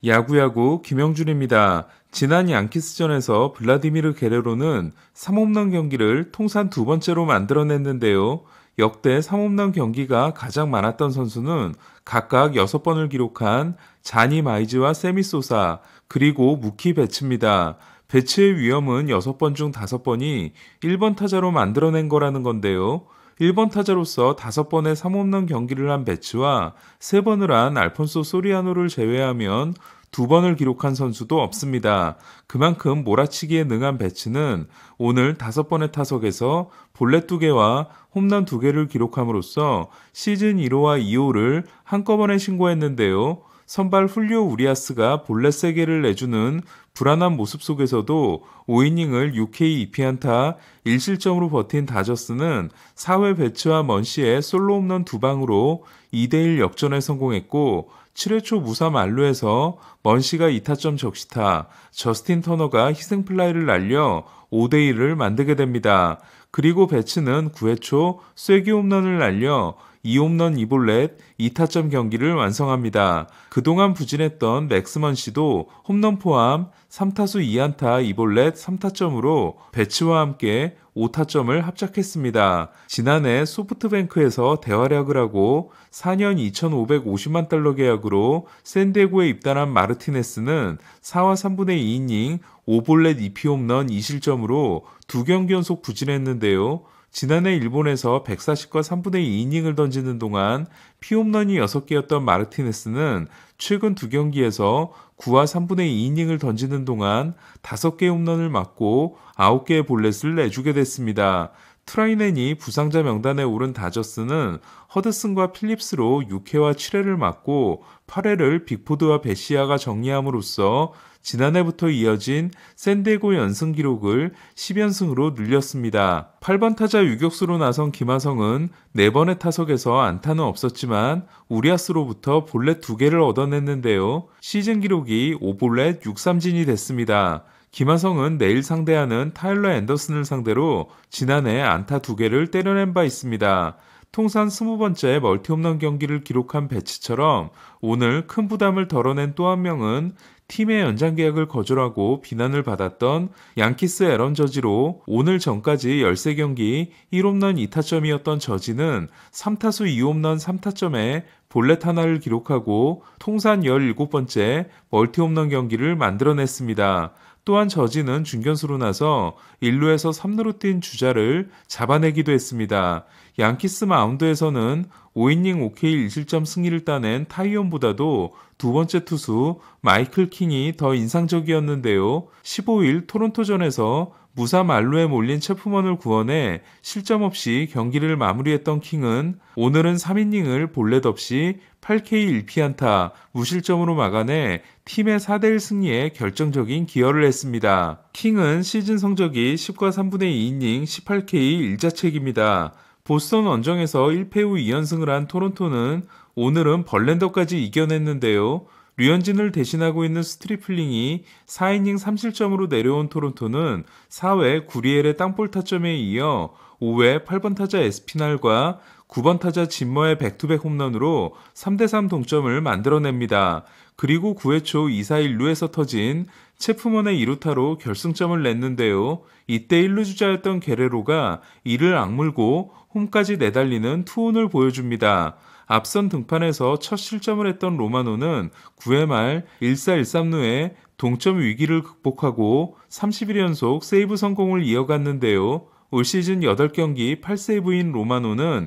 야구야구 김영준입니다. 지난 양키스전에서 블라디미르 게레로는 3홈런 경기를 통산 두 번째로 만들어냈는데요. 역대 3홈런 경기가 가장 많았던 선수는 각각 6번을 기록한 자니 마이즈와 세미 소사, 그리고 무키 베츠입니다. 베츠의 위험은 6번 중 5번이 1번 타자로 만들어낸 거라는 건데요. 1번 타자로서 5번의 3홈런 경기를 한 베츠와 3번을 한 알폰소 소리아노를 제외하면 2번을 기록한 선수도 없습니다. 그만큼 몰아치기에 능한 베츠는 오늘 5번의 타석에서 볼넷 2개와 홈런 2개를 기록함으로써 시즌 1호와 2호를 한꺼번에 신고했는데요. 선발 훌리오 우리아스가 볼넷 3개를 내주는 불안한 모습 속에서도 5이닝을 6K 2피안타 1실점으로 버틴 다저스는 4회 베츠와 먼시의 솔로 홈런 2방으로 2대1 역전에 성공했고 7회 초 무사 만루에서 먼시가 2타점 적시타, 저스틴 터너가 희생플라이를 날려 5대1을 만들게 됩니다. 그리고 베츠는 9회 초 쐐기 홈런을 날려 2홈런 2볼넷 2타점 경기를 완성합니다. 그동안 부진했던 맥스먼 씨도 홈런 포함 3타수 2안타 2볼넷 3타점으로 배츠와 함께 5타점을 합작했습니다. 지난해 소프트뱅크에서 대활약을 하고 4년 2,550만 달러 계약으로 샌디에고에 입단한 마르티네스는 4와 3분의 2이닝 5볼넷 2피홈런 2실점으로 2경기 연속 부진했는데요. 지난해 일본에서 140과 3분의 2이닝을 던지는 동안 피홈런이 6개였던 마르티네스는 최근 2경기에서 9와 3분의 2이닝을 던지는 동안 5개의 홈런을 맞고 9개의 볼넷을 내주게 됐습니다. 트라이넨이 부상자 명단에 오른 다저스는 허드슨과 필립스로 6회와 7회를 맞고 8회를 빅포드와 베시아가 정리함으로써 지난해부터 이어진 샌디에고 연승 기록을 10연승으로 늘렸습니다. 8번 타자 유격수로 나선 김하성은 4번의 타석에서 안타는 없었지만 우리아스로부터 볼넷 2개를 얻어냈는데요. 시즌 기록이 5볼넷 6삼진이 됐습니다. 김하성은 내일 상대하는 타일러 앤더슨을 상대로 지난해 안타 2개를 때려낸 바 있습니다. 통산 20번째 멀티홈런 경기를 기록한 배츠처럼 오늘 큰 부담을 덜어낸 또 한 명은 팀의 연장 계약을 거절하고 비난을 받았던 양키스 애런 저지로 오늘 전까지 13경기 1홈런 2타점이었던 저지는 3타수 2홈런 3타점에 볼넷 하나를 기록하고 통산 17번째 멀티홈런 경기를 만들어냈습니다. 또한 저지는 중견수로 나서 1루에서 3루로 뛴 주자를 잡아내기도 했습니다. 양키스 마운드에서는 5이닝 5K 1실점 승리를 따낸 타이언보다도 두 번째 투수 마이클 킹이 더 인상적이었는데요. 15일 토론토전에서 무사 만루에 몰린 체프먼을 구원해 실점 없이 경기를 마무리했던 킹은 오늘은 3이닝을 볼넷 없이 8K 1피안타 무실점으로 막아내 팀의 4대1 승리에 결정적인 기여를 했습니다. 킹은 시즌 성적이 10과 3분의 2이닝 18K 1자책입니다. 보스턴 원정에서 1패 후 2연승을 한 토론토는 오늘은 벌랜더까지 이겨냈는데요. 류현진을 대신하고 있는 스트리플링이 4이닝 3실점으로 내려온 토론토는 4회 구리엘의 땅볼 타점에 이어 5회 8번 타자 에스피날과 9번 타자 진머의 백투백 홈런으로 3대3 동점을 만들어냅니다. 그리고 9회 초 2사 1루에서 터진 체프먼의 2루타로 결승점을 냈는데요. 이때 1루 주자였던 게레로가 이를 악물고 홈까지 내달리는 투혼을 보여줍니다. 앞선 등판에서 첫 실점을 했던 로마노는 9회 말 1사 1삼루에 동점 위기를 극복하고 30일 연속 세이브 성공을 이어갔는데요. 올 시즌 8경기 8세이브인 로마노는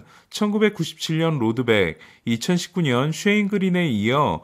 1997년 로드백, 2019년 쉐인 그린에 이어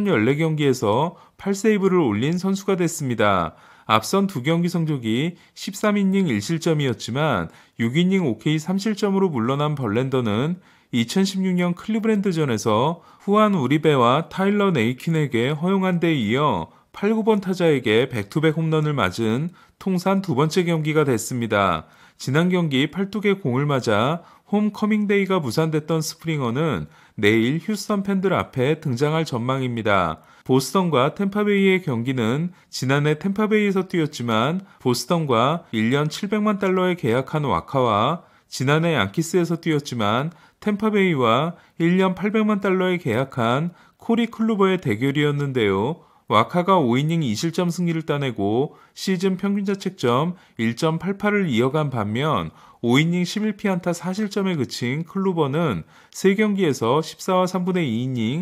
1014경기에서 8세이브를 올린 선수가 됐습니다. 앞선 2경기 성적이 13이닝 1실점이었지만 6이닝 5K 3실점으로 물러난 벌랜더는 2016년 클리브랜드전에서 후안 우리베와 타일러 네이킨에게 허용한 데 이어 8, 9번 타자에게 백투백 홈런을 맞은 통산 두 번째 경기가 됐습니다. 지난 경기 8둑의 공을 맞아 홈커밍데이가 무산됐던 스프링어는 내일 휴스턴 팬들 앞에 등장할 전망입니다. 보스턴과 템파베이의 경기는 지난해 템파베이에서 뛰었지만 보스턴과 1년 700만 달러에 계약한 와카와 지난해 양키스에서 뛰었지만 템파베이와 1년 800만 달러에 계약한 코리 클루버의 대결이었는데요. 와카가 5이닝 2실점 승리를 따내고 시즌 평균 자책점 1.88을 이어간 반면 5이닝 11피안타 4실점에 그친 클루버는 3경기에서 14와 3분의 2이닝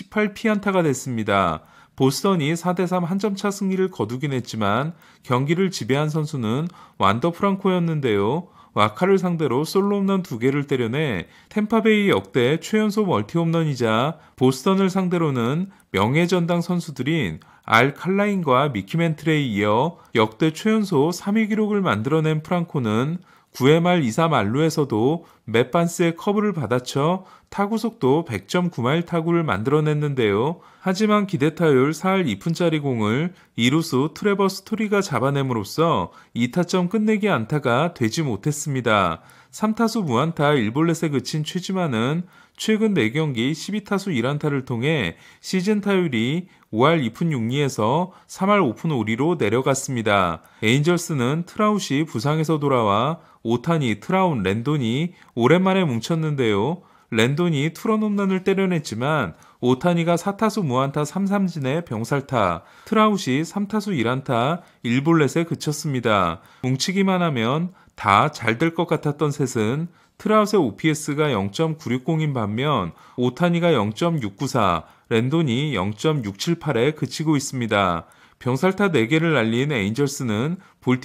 18피안타가 됐습니다. 보스턴이 4대3 한 점 차 승리를 거두긴 했지만 경기를 지배한 선수는 완더 프랑코였는데요. 와카를 상대로 솔로 홈런 2개를 때려내 템파베이 역대 최연소 멀티 홈런이자 보스턴을 상대로는 명예전당 선수들인 알 칼라인과 미키 맨틀에 이어 역대 최연소 3위 기록을 만들어낸 프랑코는 9회 말 2사 만루에서도 맷반스의 커브를 받아쳐 타구속도 100.9마일 타구를 만들어냈는데요. 하지만 기대타율 4할 2푼짜리 공을 이루수 트레버 스토리가 잡아냄으로써 2타점 끝내기 안타가 되지 못했습니다. 3타수 무안타 1볼넷에 그친 최지만은 최근 4경기 12타수 1안타를 통해 시즌 타율이 5할 2푼 6리에서 3할 5푼 5리로 내려갔습니다. 에인절스는 트라웃이 부상에서 돌아와 오타니, 트라웃, 랜돈이 오랜만에 뭉쳤는데요. 랜돈이 투런 홈런을 때려냈지만 오타니가 4타수 무안타 3삼진의 병살타, 트라웃이 3타수 1안타 1볼넷에 그쳤습니다. 뭉치기만 하면 다 잘 될 것 같았던 셋은 트라웃의 OPS가 0.960인 반면 오타니가 0.694, 랜돈이 0.678에 그치고 있습니다. 병살타 4개를 날린 에인절스는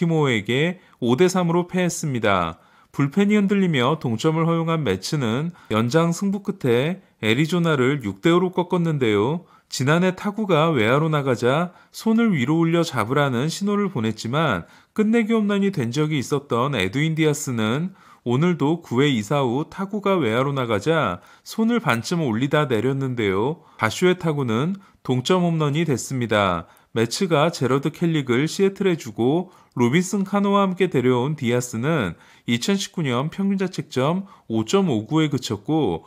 볼티모어에게 5대3으로 패했습니다. 불펜이 흔들리며 동점을 허용한 매츠는 연장 승부 끝에 애리조나를 6대5로 꺾었는데요. 지난해 타구가 외야로 나가자 손을 위로 올려 잡으라는 신호를 보냈지만 끝내기 홈런이 된 적이 있었던 에드윈 디아스는 오늘도 9회 2사 후 타구가 외야로 나가자 손을 반쯤 올리다 내렸는데요. 바쇼의 타구는 동점 홈런이 됐습니다. 매츠가 제러드 켈릭을 시애틀에 주고 로빈슨 카노와 함께 데려온 디아스는 2019년 평균 자책점 5.59에 그쳤고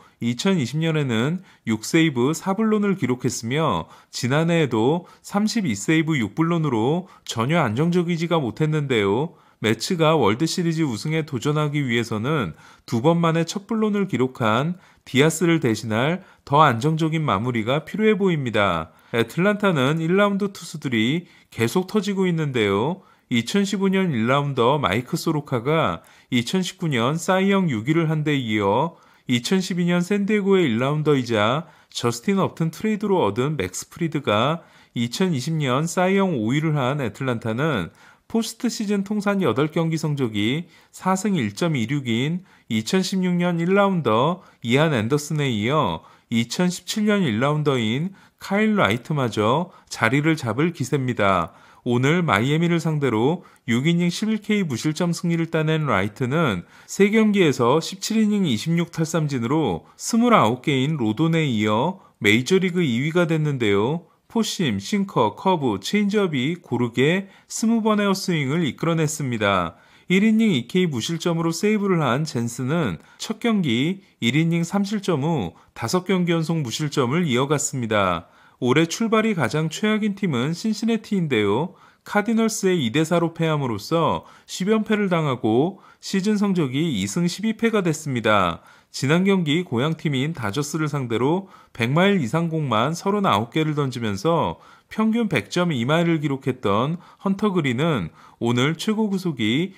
2020년에는 6세이브 4블론을 기록했으며 지난해에도 32세이브 6블론으로 전혀 안정적이지가 못했는데요. 매츠가 월드시리즈 우승에 도전하기 위해서는 2번 만에 첫 블론을 기록한 디아스를 대신할 더 안정적인 마무리가 필요해 보입니다. 애틀란타는 1라운드 투수들이 계속 터지고 있는데요. 2015년 1라운더 마이크 소로카가 2019년 사이영 6위를 한 데 이어 2012년 샌디에고의 1라운더이자 저스틴 업튼 트레이드로 얻은 맥스 프리드가 2020년 사이영 5위를 한 애틀란타는 포스트 시즌 통산 8경기 성적이 4승 1.26인 2016년 1라운더 이안 앤더슨에 이어 2017년 1라운더인 카일 라이트마저 자리를 잡을 기세입니다. 오늘 마이애미를 상대로 6이닝 11K 무실점 승리를 따낸 라이트는 3경기에서 17이닝 26탈삼진으로 29개인 로돈에 이어 메이저리그 2위가 됐는데요. 포심, 싱커, 커브, 체인지업이 고르게 20번의 헛스윙을 이끌어냈습니다. 1이닝 2K 무실점으로 세이브를 한 젠스는 첫 경기 1이닝 3실점 후 5경기 연속 무실점을 이어갔습니다. 올해 출발이 가장 최악인 팀은 신시내티인데요. 카디널스의 2대4로 패함으로써 10연패를 당하고 시즌 성적이 2승 12패가 됐습니다. 지난 경기 고향팀인 다저스를 상대로 100마일 이상 공만 39개를 던지면서 평균 100.2마일을 기록했던 헌터 그린은 오늘 최고 구속이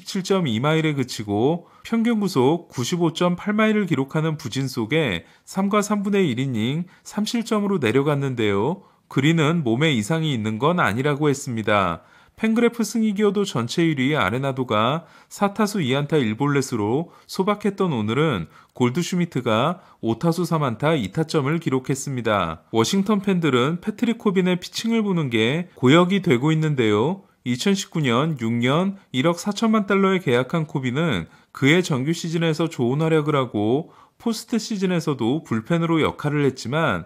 97.2마일에 그치고 평균 구속 95.8마일을 기록하는 부진 속에 3과 3분의 1이닝 3실점으로 내려갔는데요. 그린은 몸에 이상이 있는 건 아니라고 했습니다. 팬그래프 승리 기여도 전체 1위 아레나도가 4타수 2안타 1볼넷으로 소박했던 오늘은 골드슈미트가 5타수 3안타 2타점을 기록했습니다. 워싱턴 팬들은 패트릭 코빈의 피칭을 보는 게 고역이 되고 있는데요. 2019년 6년 1억 4천만 달러에 계약한 코빈은 그의 정규 시즌에서 좋은 활약을 하고 포스트 시즌에서도 불펜으로 역할을 했지만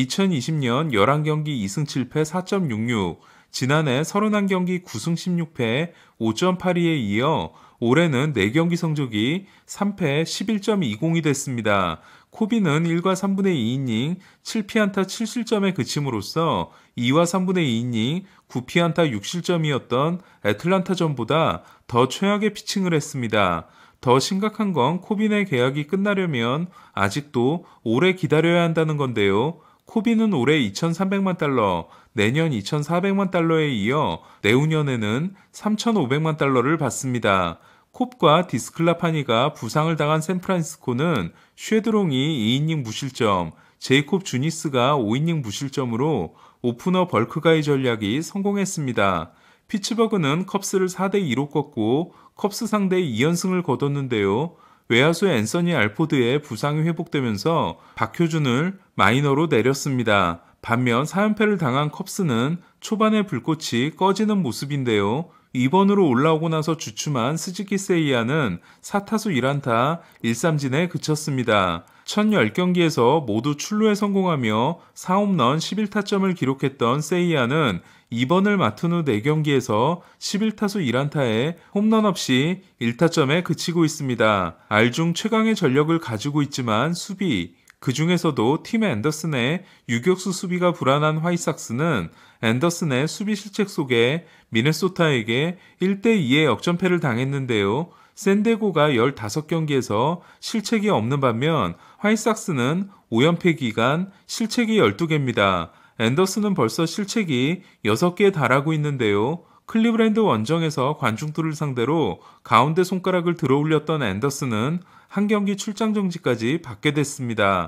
2020년 11경기 2승 7패 4.66, 지난해 31경기 9승 16패 5.82에 이어 올해는 4경기 성적이 3패 11.20이 됐습니다. 코비는 1과 3분의 2이닝 7피안타 7실점에 그침으로써 2와 3분의 2이닝 9피안타 6실점이었던 애틀란타전보다 더 최악의 피칭을 했습니다. 더 심각한 건 코빈의 계약이 끝나려면 아직도 오래 기다려야 한다는 건데요. 코비는 올해 2,300만 달러, 내년 2,400만 달러에 이어 내후년에는 3,500만 달러를 받습니다. 콥과 디스클라파니가 부상을 당한 샌프란시스코는 쉐드롱이 2이닝 무실점, 제이콥 주니스가 5이닝 무실점으로 오프너 벌크가이 전략이 성공했습니다. 피츠버그는 컵스를 4대2로 꺾고 컵스 상대 2연승을 거뒀는데요. 외야수 앤서니 알포드의 부상이 회복되면서 박효준을 마이너로 내렸습니다. 반면 4연패를 당한 컵스는 초반에 불꽃이 꺼지는 모습인데요. 2번으로 올라오고 나서 주춤한 스즈키 세이야는 4타수 1안타 1삼진에 그쳤습니다. 첫 10경기에서 모두 출루에 성공하며 4홈런 11타점을 기록했던 세이야는 2번을 맡은 후 4경기에서 11타수 1안타에 홈런 없이 1타점에 그치고 있습니다. 알중 최강의 전력을 가지고 있지만 수비, 그 중에서도 팀 앤더슨의 유격수 수비가 불안한 화이삭스는 앤더슨의 수비 실책 속에 미네소타에게 1대2의 역전패를 당했는데요. 샌디에고가 15경기에서 실책이 없는 반면 화이삭스는 5연패 기간 실책이 12개입니다. 앤더슨은 벌써 실책이 6개에 달하고 있는데요. 클리브랜드 원정에서 관중들을 상대로 가운데 손가락을 들어 올렸던 앤더슨은 한 경기 출장 정지까지 받게 됐습니다.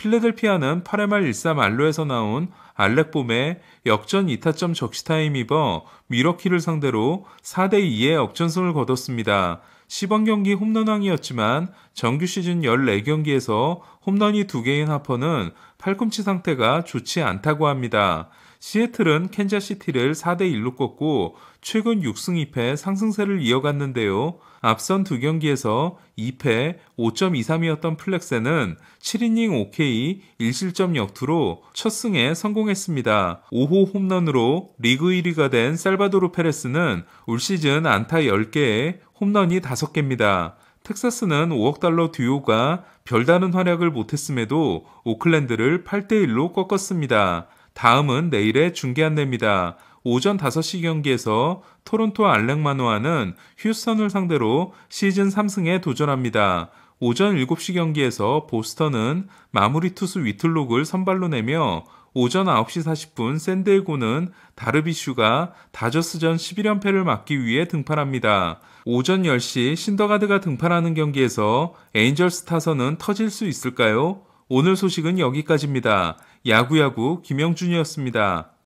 필라델피아는 8회 말 1사 말로에서 나온 알렉봄의 역전 2타점 적시타임 입어 미러키를 상대로 4대2의 역전승을 거뒀습니다. 시범 경기 홈런왕이었지만 정규 시즌 14경기에서 홈런이 2개인 하퍼는 팔꿈치 상태가 좋지 않다고 합니다. 시애틀은 캔자시티를 4대1로 꺾고 최근 6승 2패 상승세를 이어갔는데요. 앞선 2경기에서 2패 5.23이었던 플렉세는 7이닝 5K 1실점 역투로 첫 승에 성공했습니다. 5호 홈런으로 리그 1위가 된 살바도르 페레스는 올 시즌 안타 10개에 홈런이 5개입니다. 텍사스는 5억 달러 듀오가 별다른 활약을 못했음에도 오클랜드를 8대1로 꺾었습니다. 다음은 내일의 중계 안내입니다. 오전 5시 경기에서 토론토 알렉마노아는 휴스턴을 상대로 시즌 3승에 도전합니다. 오전 7시 경기에서 보스턴은 마무리 투수 위틀록을 선발로 내며 오전 9시 40분 샌디에고는 다르비슈가 다저스전 11연패를 막기 위해 등판합니다. 오전 10시 신더가드가 등판하는 경기에서 에인절스 타선은 터질 수 있을까요? 오늘 소식은 여기까지입니다. 야구야구 김영준이었습니다.